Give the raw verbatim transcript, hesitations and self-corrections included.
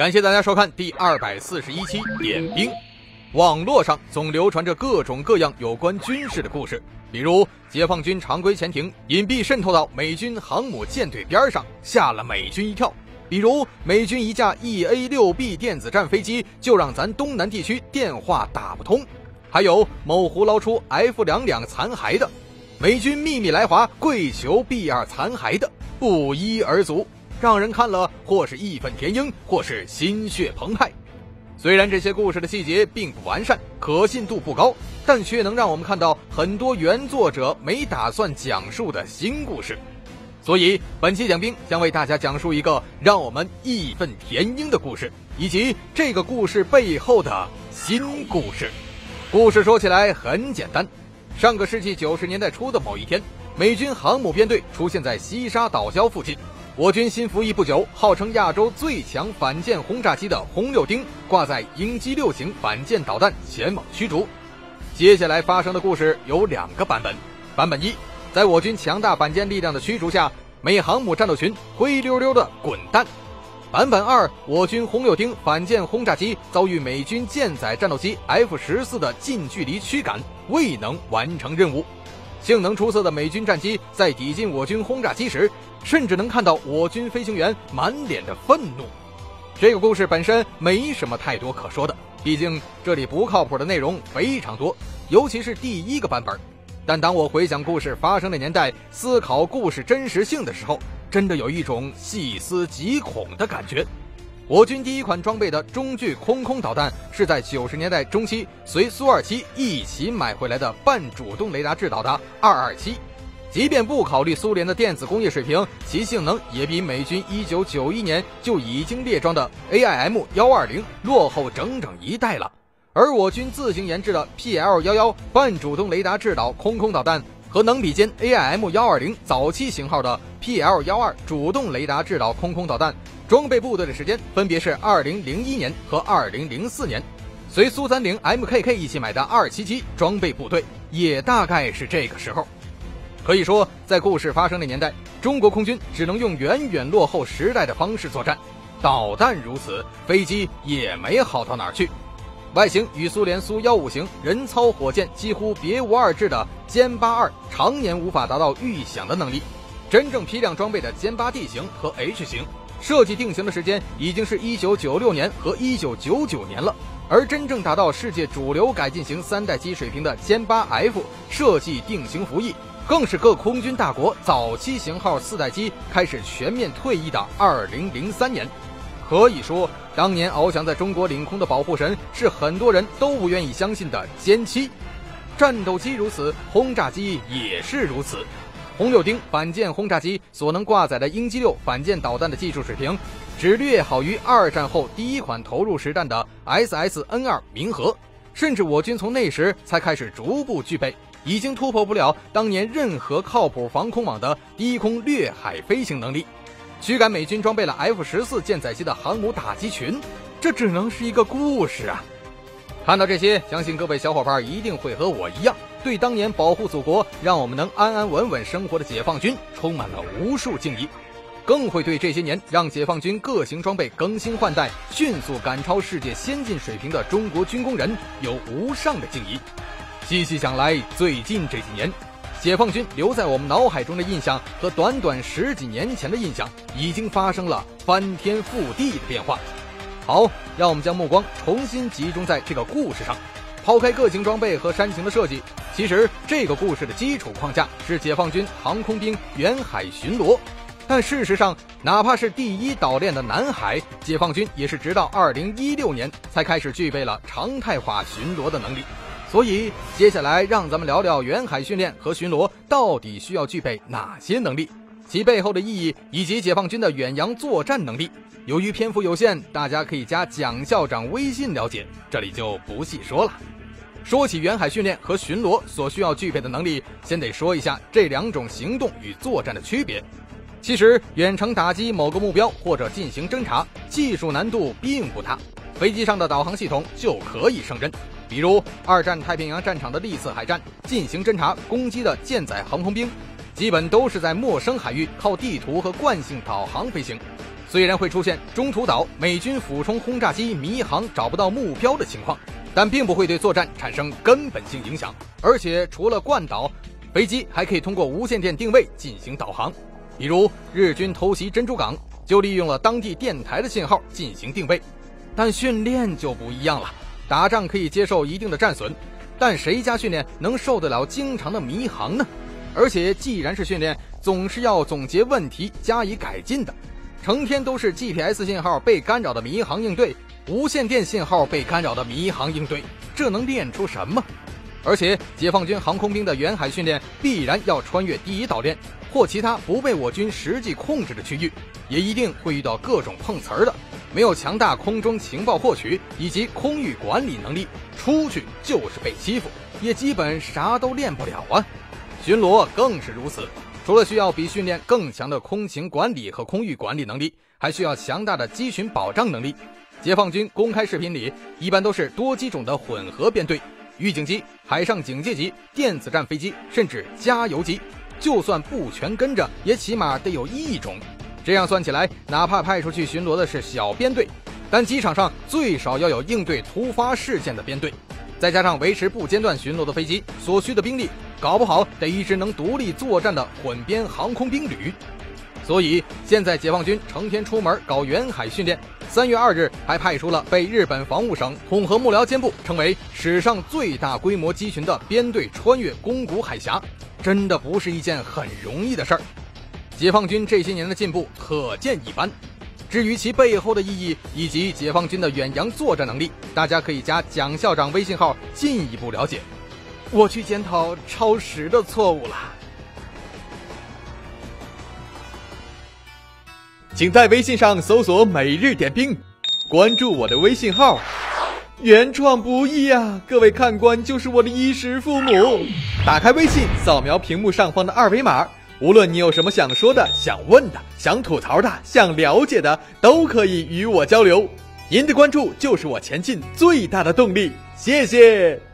感谢大家收看第二百四十一期点兵。网络上总流传着各种各样有关军事的故事，比如解放军常规潜艇隐蔽渗透到美军航母舰队边上，吓了美军一跳；比如美军一架 E A 六 B 电子战飞机就让咱东南地区电话打不通；还有某湖捞出 F 二十二 残骸的，美军秘密来华跪求 B 二 残骸的，不一而足，让人看了或是义愤填膺，或是心血澎湃。虽然这些故事的细节并不完善，可信度不高，但却能让我们看到很多原作者没打算讲述的新故事。所以本期讲兵将为大家讲述一个让我们义愤填膺的故事，以及这个故事背后的新故事。故事说起来很简单，上个世纪九十年代初的某一天，美军航母编队出现在西沙岛礁附近。我军新服役不久，号称亚洲最强反舰轰炸机的轰六丁挂载鹰击六型反舰导弹前往驱逐。接下来发生的故事有两个版本。版本一，在我军强大反舰力量的驱逐下，美航母战斗群灰溜溜的滚蛋。版本二，我军轰六丁反舰轰炸机遭遇美军舰载战斗机 F 十四 的近距离驱赶，未能完成任务。性能出色的美军战机在抵近我军轰炸机时，甚至能看到我军飞行员满脸的愤怒。这个故事本身没什么太多可说的，毕竟这里不靠谱的内容非常多，尤其是第一个版本。但当我回想故事发生的年代，思考故事真实性的时候，真的有一种细思极恐的感觉。我军第一款装备的中距空空导弹是在九十年代中期随苏二七一起买回来的半主动雷达制导的二二七，即便不考虑苏联的电子工业水平，其性能也比美军一九九一年就已经列装的 A I M 一二零落后整整一代了。而我军自行研制的 P L 一一 半主动雷达制导空空导弹和能比肩 A I M 一二零早期型号的 P L 一二 主动雷达制导空空导弹，装备部队的时间分别是二零零一年和二零零四年，随苏三零 M K K 一起买的二七七装备部队也大概是这个时候。可以说，在故事发生的年代，中国空军只能用远远落后时代的方式作战，导弹如此，飞机也没好到哪儿去。外形与苏联苏一五型人操火箭几乎别无二致的歼八二常年无法达到预想的能力。真正批量装备的歼八 D 型和 H 型设计定型的时间已经是一九九六年和一九九九年了，而真正达到世界主流改进型三代机水平的歼八 F 设计定型服役，更是各空军大国早期型号四代机开始全面退役的二零零三年。可以说，当年翱翔在中国领空的保护神是很多人都不愿意相信的歼七。战斗机如此，轰炸机也是如此。轰六丁反舰轰炸机所能挂载的鹰击六反舰导弹的技术水平，只略好于二战后第一款投入实战的 S S N 二 明和，甚至我军从那时才开始逐步具备，已经突破不了当年任何靠谱防空网的低空掠海飞行能力。驱赶美军装备了 F 十四 舰载机的航母打击群，这只能是一个故事啊！看到这些，相信各位小伙伴一定会和我一样，对当年保护祖国让我们能安安稳稳生活的解放军充满了无数敬意，更会对这些年让解放军各型装备更新换代，迅速赶超世界先进水平的中国军工人有无上的敬意。细细想来，最近这几年解放军留在我们脑海中的印象和短短十几年前的印象已经发生了翻天覆地的变化。好，让我们将目光重新集中在这个故事上。抛开各型装备和煽情的设计，其实这个故事的基础框架是解放军航空兵远海巡逻。但事实上，哪怕是第一岛链的南海，解放军也是直到二零一六年才开始具备了常态化巡逻的能力。所以接下来让咱们聊聊远海训练和巡逻到底需要具备哪些能力，其背后的意义，以及解放军的远洋作战能力。由于篇幅有限，大家可以加蒋校长微信了解，这里就不细说了。说起远海训练和巡逻所需要具备的能力，先得说一下这两种行动与作战的区别。其实远程打击某个目标或者进行侦察，技术难度并不大，飞机上的导航系统就可以胜任。比如二战太平洋战场的历次海战，进行侦察攻击的舰载航空兵， 基本都是在陌生海域靠地图和惯性导航飞行。虽然会出现中途岛美军俯冲轰炸机迷航找不到目标的情况，但并不会对作战产生根本性影响。而且除了惯导，飞机还可以通过无线电定位进行导航。比如日军偷袭珍珠港，就利用了当地电台的信号进行定位。但训练就不一样了，打仗可以接受一定的战损，但谁家训练能受得了经常的迷航呢？而且既然是训练，总是要总结问题加以改进的。成天都是 G P S 信号被干扰的迷航应对，无线电信号被干扰的迷航应对，这能练出什么？而且解放军航空兵的远海训练必然要穿越第一岛链或其他不被我军实际控制的区域，也一定会遇到各种碰瓷儿的，没有强大空中情报获取以及空域管理能力，出去就是被欺负，也基本啥都练不了啊。巡逻更是如此，除了需要比训练更强的空情管理和空域管理能力，还需要强大的机群保障能力。解放军公开视频里一般都是多机种的混合编队，预警机、海上警戒机、电子战飞机，甚至加油机，就算不全跟着，也起码得有一种。这样算起来，哪怕派出去巡逻的是小编队，但机场上最少要有应对突发事件的编队，再加上维持不间断巡逻的飞机，所需的兵力搞不好得一支能独立作战的混编航空兵旅。所以现在解放军成天出门搞远海训练，三月二日还派出了被日本防务省统合幕僚监部称为史上最大规模机群的编队穿越宫古海峡，真的不是一件很容易的事儿。解放军这些年的进步可见一斑。至于其背后的意义以及解放军的远洋作战能力，大家可以加蒋校长微信号进一步了解。我去检讨超时的错误了。 请在微信上搜索每日点兵，关注我的微信号。原创不易啊，各位看官就是我的衣食父母。打开微信，扫描屏幕上方的二维码，无论你有什么想说的、想问的、想吐槽的、想了解的，都可以与我交流。您的关注就是我前进最大的动力，谢谢。